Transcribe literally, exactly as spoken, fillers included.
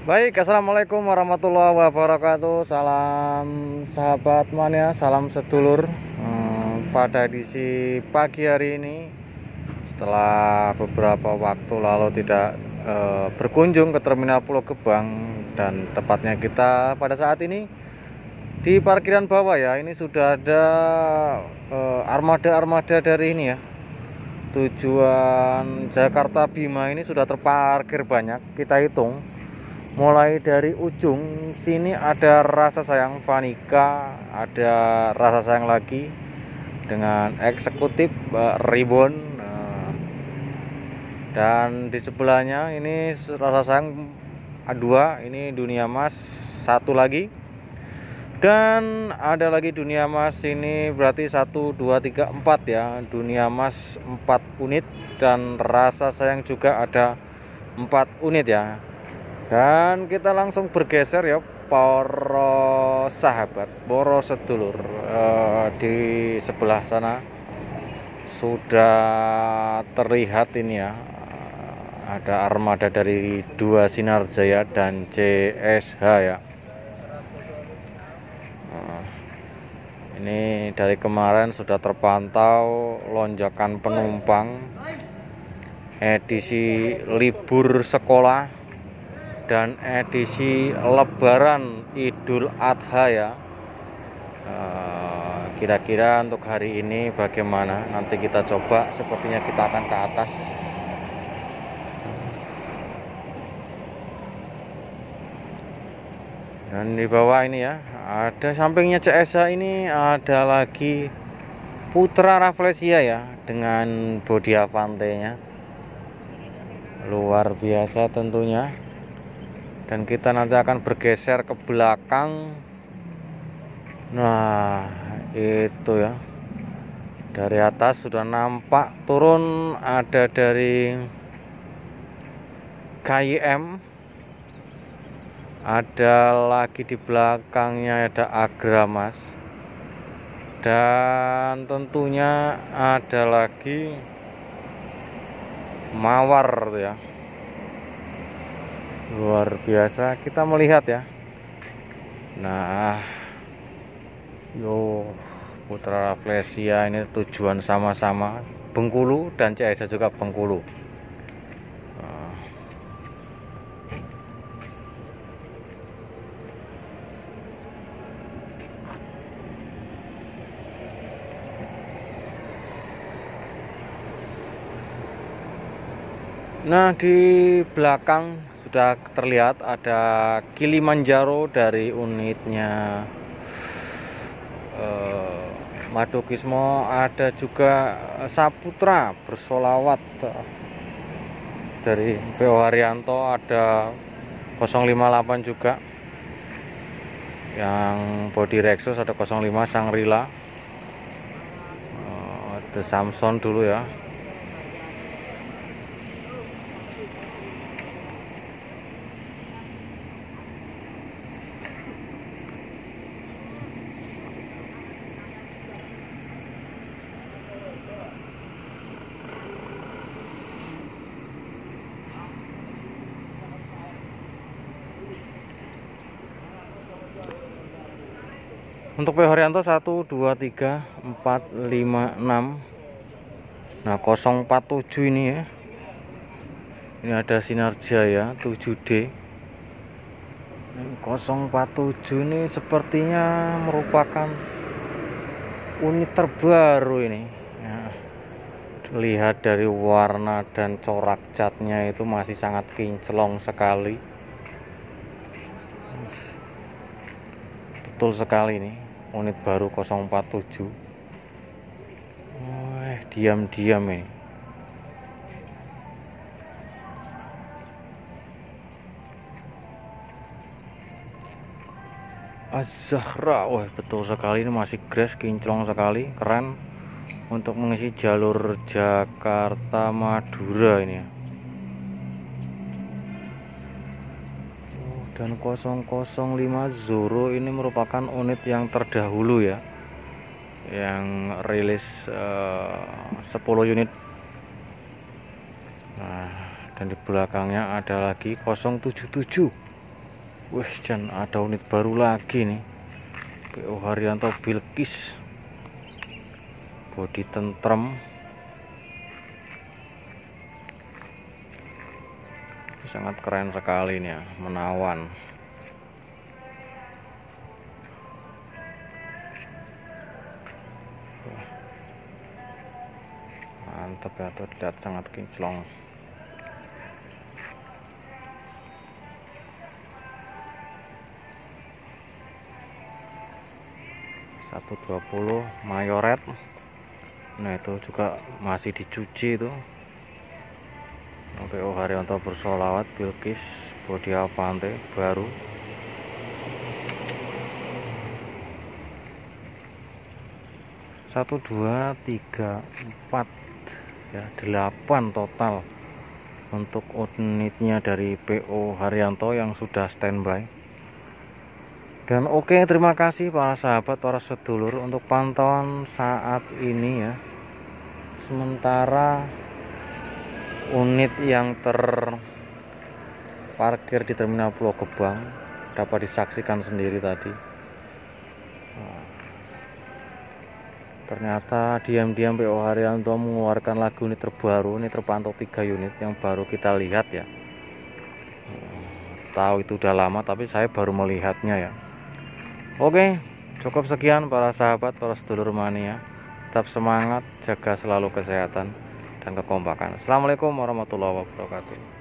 Baik, assalamualaikum warahmatullahi wabarakatuh. Salam sahabat mania, salam sedulur. Hmm, pada edisi pagi hari ini, setelah beberapa waktu lalu tidak eh, berkunjung ke Terminal Pulau Gebang, dan tepatnya kita pada saat ini di parkiran bawah ya. Ini sudah ada eh, armada-armada dari ini ya. Tujuan Jakarta Bima ini sudah terparkir banyak. Kita hitung. Mulai dari ujung sini ada Rasa Sayang Vanika, ada Rasa Sayang lagi dengan eksekutif uh, Ribbon, uh, dan di sebelahnya ini Rasa Sayang A dua, ini Dunia Mas satu lagi, dan ada lagi Dunia Mas ini berarti satu dua tiga empat ya, Dunia Mas empat unit, dan Rasa Sayang juga ada empat unit ya. Dan kita langsung bergeser ya, para sahabat, para sedulur. Uh, di sebelah sana sudah terlihat ini ya, ada armada dari dua Sinar Jaya dan C S H ya. Uh, ini dari kemarin sudah terpantau lonjakan penumpang edisi libur sekolah dan edisi Lebaran Idul Adha ya. Kira-kira untuk hari ini bagaimana? Nanti kita coba. Sepertinya kita akan ke atas. Dan di bawah ini ya, ada sampingnya C S H ini ada lagi Putra Rafflesia ya, dengan bodi Avante-nya. Luar biasa tentunya. Dan kita nanti akan bergeser ke belakang. Nah, itu ya. Dari atas sudah nampak turun, ada dari K Y M. Ada lagi di belakangnya ada Agramas. Dan tentunya ada lagi Mawar ya. Luar biasa kita melihat ya. Nah, yo Putra Rafflesia ini tujuan sama-sama Bengkulu, dan C S H juga Bengkulu. Nah, di belakang sudah terlihat ada Kilimanjaro dari unitnya eh, Madukismo, ada juga Saputra bersolawat dari P O Haryanto, ada nol lima delapan juga yang body Rexus, ada nol lima Sangrila, eh, ada Samson dulu ya. Untuk P O Haryanto satu, dua, tiga, empat, lima, enam. Nah, nol empat tujuh ini ya. Ini ada Sinar Jaya tujuh D. nol empat tujuh ini sepertinya merupakan unit terbaru ini ya. Lihat dari warna dan corak catnya itu masih sangat kinclong sekali. Betul sekali nih, unit baru nol empat tujuh. Wah, diam-diam ini. Az-Zahra, wah betul sekali, ini masih grass, kinclong sekali, keren untuk mengisi jalur Jakarta Madura ini ya. Dan nol nol lima Zoro ini merupakan unit yang terdahulu ya, yang rilis uh, sepuluh unit. Nah, dan di belakangnya ada lagi nol tujuh tujuh Wih, dan ada unit baru lagi nih, P O Haryanto Bilqis, bodi tentrem, sangat keren sekali nih ya, menawan. Mantap ya, terlihat sangat kinclong. seratus dua puluh Mayoret. Nah, itu juga masih dicuci itu. P O Haryanto Bersolawat Bilqis, bodi Avante baru. Satu, dua, tiga, empat, ya, delapan total untuk unitnya dari P O Haryanto yang sudah standby. Dan oke, terima kasih para sahabat, para sedulur untuk pantauan saat ini ya. Sementara unit yang terparkir di Terminal Pulau Gebang dapat disaksikan sendiri tadi. Nah, ternyata diam-diam P O Haryanto mengeluarkan lagi unit terbaru. Ini terpantau tiga unit yang baru kita lihat ya. Tahu itu udah lama, tapi saya baru melihatnya ya. Oke, cukup sekian para sahabat, para sedulur mania. Tetap semangat, jaga selalu kesehatan dan kekompakan. Assalamualaikum warahmatullahi wabarakatuh.